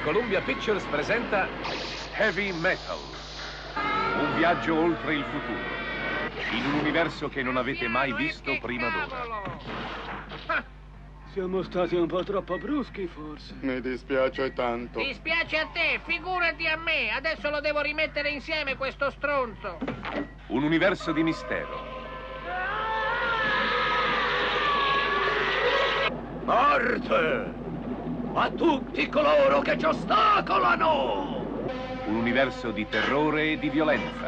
Columbia Pictures presenta Heavy Metal. Un viaggio oltre il futuro, in un universo che non avete mai visto prima d'ora. Siamo stati un po' troppo bruschi, forse. Mi dispiace tanto. Dispiace a te, figurati a me. Adesso lo devo rimettere insieme, questo stronzo. Un universo di mistero. Morte a tutti coloro che ci ostacolano! Un universo di terrore e di violenza.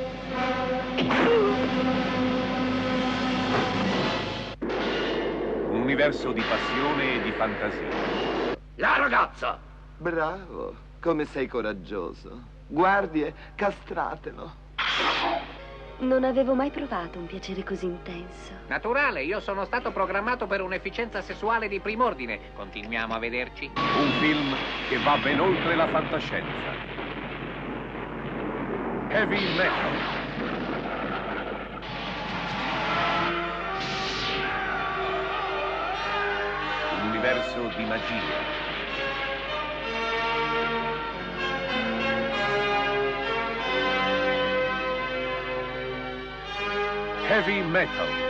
Un universo di passione e di fantasia. La ragazza! Bravo, come sei coraggioso. Guardie, castratelo. Non avevo mai provato un piacere così intenso. Naturale, io sono stato programmato per un'efficienza sessuale di prim'ordine. Continuiamo a vederci? Un film che va ben oltre la fantascienza. Heavy Metal. Un universo di magia. Heavy Metal.